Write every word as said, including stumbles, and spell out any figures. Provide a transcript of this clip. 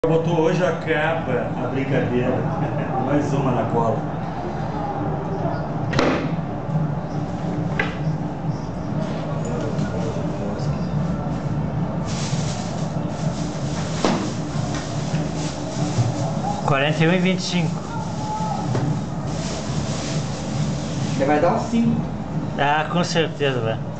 Botou hoje acaba a brincadeira. Mais uma na cola. quarenta e um e vinte e cinco. Você vai dar um cinco. Ah, com certeza, velho.